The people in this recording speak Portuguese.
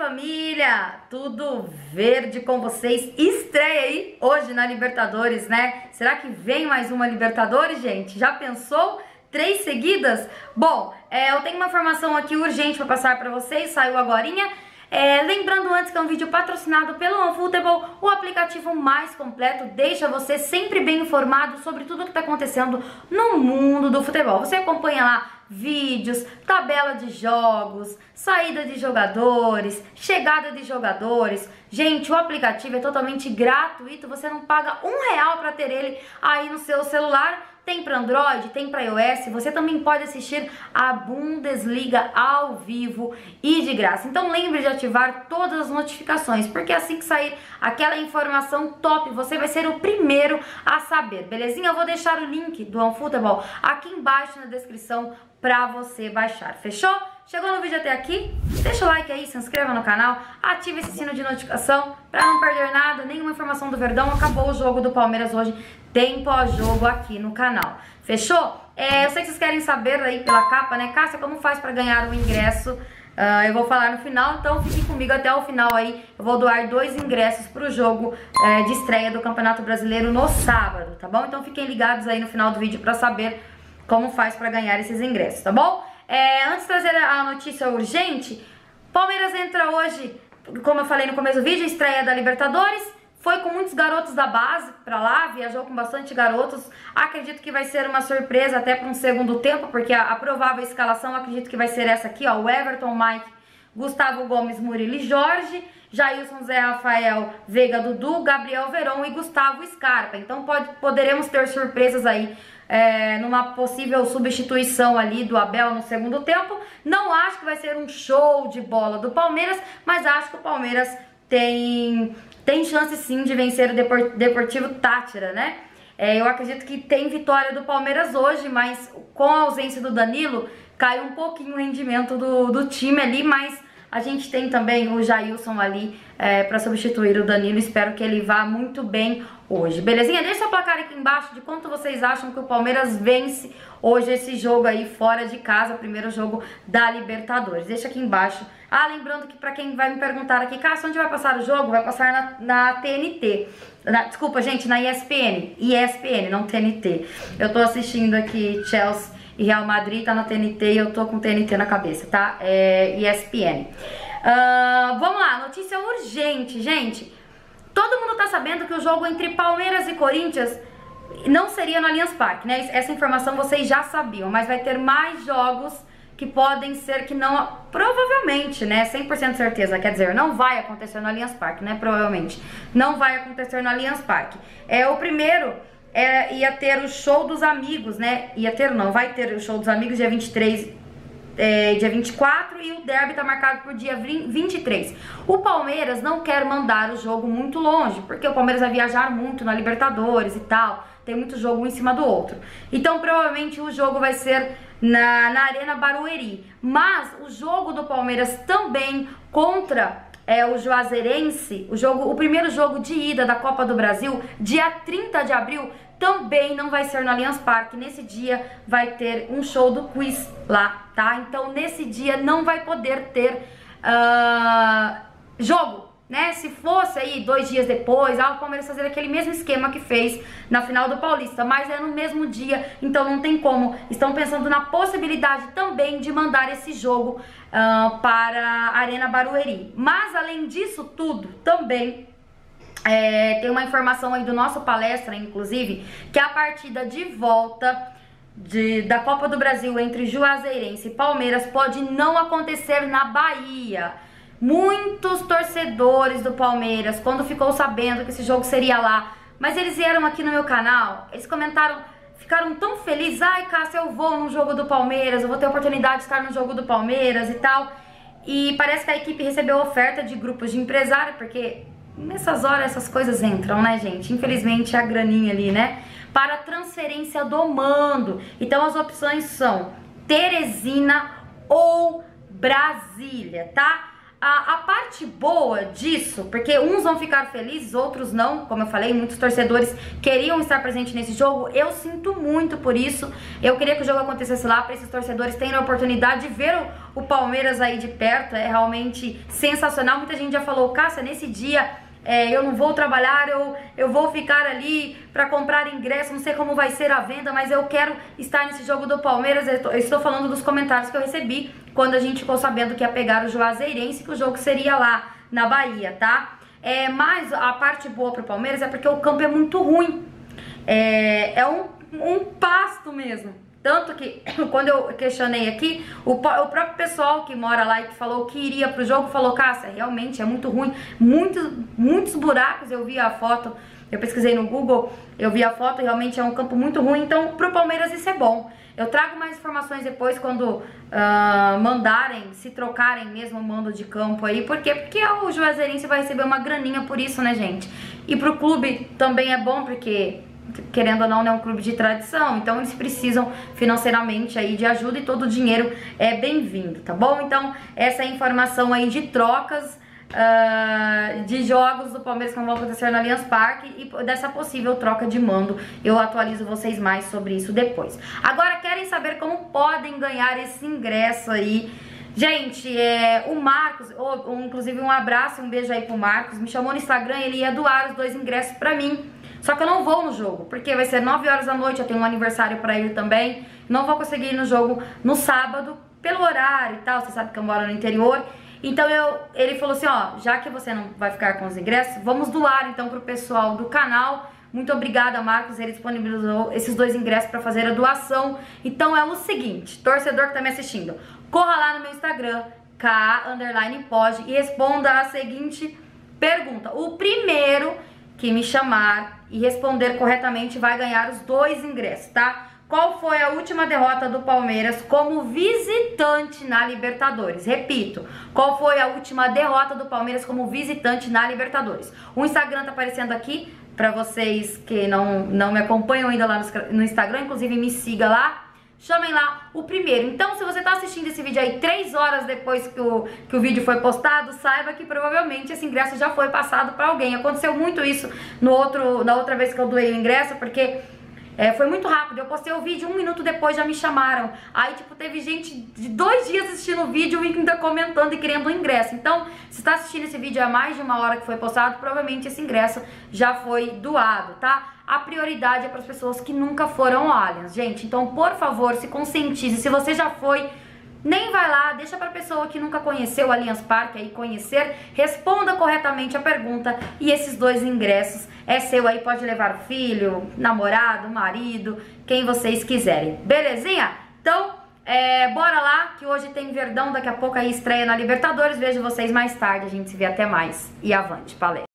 família! Tudo verde com vocês? Estreia aí hoje na Libertadores, né? Será que vem mais uma Libertadores, gente? Já pensou? 3 seguidas? Bom, eu tenho uma informação aqui urgente para passar para vocês, saiu agorinha. Lembrando antes que é um vídeo patrocinado pelo OneFootball, o aplicativo mais completo, deixa você sempre bem informado sobre tudo o que está acontecendo no mundo do futebol. Você acompanha lá vídeos, tabela de jogos, saída de jogadores, chegada de jogadores. Gente, o aplicativo é totalmente gratuito, você não paga R$1 para ter ele aí no seu celular. Tem para Android, tem para iOS, você também pode assistir a Bundesliga ao vivo e de graça. Então lembre de ativar todas as notificações, porque assim que sair aquela informação top, você vai ser o primeiro a saber, belezinha? Eu vou deixar o link do OneFootball aqui embaixo na descrição para você baixar, fechou? Chegou no vídeo até aqui? Deixa o like aí, se inscreva no canal, ative esse sino de notificação para não perder nada, nenhuma informação do Verdão. Acabou o jogo do Palmeiras hoje, tem pós-jogo aqui no canal, fechou? Eu sei que vocês querem saber aí pela capa, né? Cássia, como faz para ganhar o ingresso? Eu vou falar no final, então fiquem comigo até o final aí. Eu vou doar 2 ingressos pro jogo de estreia do Campeonato Brasileiro no sábado, tá bom? Então fiquem ligados aí no final do vídeo para saber como faz para ganhar esses ingressos, tá bom? Antes de trazer a notícia urgente, Palmeiras entra hoje, como eu falei no começo do vídeo, estreia da Libertadores. Foi com muitos garotos da base pra lá, viajou com bastante garotos. Acredito que vai ser uma surpresa até para um segundo tempo, porque a provável escalação acredito que vai ser essa aqui, ó. O Everton, Mike, Gustavo Gomes, Murilo e Jorge, Jailson, Zé Rafael, Veiga, Dudu, Gabriel Veron e Gustavo Scarpa. Então poderemos ter surpresas aí numa possível substituição ali do Abel no segundo tempo. Não acho que vai ser um show de bola do Palmeiras, mas acho que o Palmeiras tem chance sim de vencer o Deportivo Táchira, né? Eu acredito que tem vitória do Palmeiras hoje, mas com a ausência do Danilo, cai um pouquinho o rendimento do time ali, mas a gente tem também o Jailson ali para substituir o Danilo. Espero que ele vá muito bem hoje, belezinha? Deixa o placar aqui embaixo de quanto vocês acham que o Palmeiras vence hoje esse jogo aí fora de casa, o primeiro jogo da Libertadores. Deixa aqui embaixo. Lembrando que pra quem vai me perguntar aqui, Cássio, onde vai passar o jogo? Vai passar na TNT. Desculpa, gente, na ESPN. ESPN, não TNT. Eu tô assistindo aqui Chelsea e Real Madrid, tá na TNT e eu tô com TNT na cabeça, tá? ESPN. Vamos lá, notícia urgente, gente. Todo mundo tá sabendo que o jogo entre Palmeiras e Corinthians não seria no Allianz Parque, né? Essa informação vocês já sabiam, mas vai ter mais jogos que podem ser que não, provavelmente, né, 100% certeza, quer dizer, não vai acontecer no Allianz Parque, né, provavelmente, não vai acontecer no Allianz Parque. O primeiro ia ter o show dos amigos, né, vai ter o show dos amigos dia 23, dia 24 e o derby tá marcado por dia 23. O Palmeiras não quer mandar o jogo muito longe, porque o Palmeiras vai viajar muito na Libertadores e tal, tem muito jogo um em cima do outro. Então provavelmente o jogo vai ser na Arena Barueri. Mas o jogo do Palmeiras também contra o Juazeirense, o primeiro jogo de ida da Copa do Brasil, dia 30 de abril, também não vai ser no Allianz Parque. Nesse dia vai ter um show do Quiz lá, tá? Então nesse dia não vai poder ter jogo, né? Se fosse aí 2 dias depois, o Palmeiras fazer aquele mesmo esquema que fez na final do Paulista, mas é no mesmo dia, então não tem como. Estão pensando na possibilidade também de mandar esse jogo para a Arena Barueri. Mas além disso tudo, também tem uma informação aí do nosso palestra, inclusive, que a partida de volta da Copa do Brasil entre Juazeirense e Palmeiras pode não acontecer na Bahia. Muitos torcedores do Palmeiras, quando ficou sabendo que esse jogo seria lá, mas eles vieram aqui no meu canal, eles comentaram, ficaram tão felizes. Ai, Cássia, eu vou no jogo do Palmeiras, eu vou ter a oportunidade de estar no jogo do Palmeiras e tal. E parece que a equipe recebeu oferta de grupos de empresário, porque nessas horas essas coisas entram, né, gente? Infelizmente a graninha ali, né? Para transferência do mando. Então as opções são Teresina ou Brasília, tá? A parte parte boa disso, porque uns vão ficar felizes, outros não, como eu falei, muitos torcedores queriam estar presentes nesse jogo, eu sinto muito por isso, eu queria que o jogo acontecesse lá, para esses torcedores terem a oportunidade de ver o Palmeiras aí de perto, é realmente sensacional. Muita gente já falou, Cássia, nesse dia eu não vou trabalhar, eu vou ficar ali para comprar ingresso, não sei como vai ser a venda, mas eu quero estar nesse jogo do Palmeiras. Eu estou falando dos comentários que eu recebi quando a gente ficou sabendo que ia pegar o Juazeirense, que o jogo seria lá na Bahia, tá? Mas a parte boa pro Palmeiras é porque o campo é muito ruim, é um pasto mesmo. Tanto que, quando eu questionei aqui, o próprio pessoal que mora lá e que falou que iria pro jogo, falou, Cássia, realmente é muito ruim, muitos buracos. Eu vi a foto, eu pesquisei no Google, eu vi a foto, realmente é um campo muito ruim. Então, pro Palmeiras isso é bom. Eu trago mais informações depois quando mandarem, se trocarem mesmo o mando de campo aí. Por quê? Porque o Juazeirense vai receber uma graninha por isso, né, gente? E pro clube também é bom, porque querendo ou não, é um clube de tradição, então eles precisam financeiramente aí de ajuda e todo o dinheiro é bem-vindo, tá bom? Então, essa é a informação aí de trocas de jogos do Palmeiras que vão acontecer no Allianz Parque e dessa possível troca de mando. Eu atualizo vocês mais sobre isso depois. Agora, querem saber como podem ganhar esse ingresso aí? Gente, o Marcos, inclusive um abraço e um beijo aí pro Marcos, me chamou no Instagram, ele ia doar os 2 ingressos pra mim. Só que eu não vou no jogo, porque vai ser 9 horas da noite, eu tenho um aniversário pra ir também. Não vou conseguir ir no jogo no sábado, pelo horário e tal, você sabe que eu moro no interior. Então ele falou assim, ó, já que você não vai ficar com os ingressos, vamos doar então pro pessoal do canal. Muito obrigada, Marcos, ele disponibilizou esses 2 ingressos pra fazer a doação. Então é o seguinte, torcedor que tá me assistindo, corra lá no meu Instagram, _pode, e responda a seguinte pergunta. O primeiro que me chamar e responder corretamente vai ganhar os 2 ingressos, tá? Qual foi a última derrota do Palmeiras como visitante na Libertadores? Repito, qual foi a última derrota do Palmeiras como visitante na Libertadores? O Instagram tá aparecendo aqui pra vocês que não me acompanham ainda lá no Instagram, inclusive me siga lá. Chamem lá o primeiro. Então, se você tá assistindo esse vídeo aí 3 horas depois que o vídeo foi postado, saiba que provavelmente esse ingresso já foi passado pra alguém. Aconteceu muito isso na outra vez que eu doei o ingresso, porque foi muito rápido. Eu postei o vídeo 1 minuto depois, já me chamaram. Aí, tipo, teve gente de 2 dias assistindo o vídeo e ainda comentando e querendo o ingresso. Então, se tá assistindo esse vídeo há mais de 1 hora que foi postado, provavelmente esse ingresso já foi doado, tá? A prioridade é para as pessoas que nunca foram ao Allianz, gente. Então, por favor, se conscientize. Se você já foi, nem vai lá, deixa para a pessoa que nunca conheceu o Allianz Parque aí conhecer. Responda corretamente a pergunta e esses 2 ingressos é seu aí. Pode levar filho, namorado, marido, quem vocês quiserem. Belezinha? Então, bora lá, que hoje tem Verdão, daqui a pouco aí estreia na Libertadores. Vejo vocês mais tarde, a gente se vê até mais. E avante, valeu!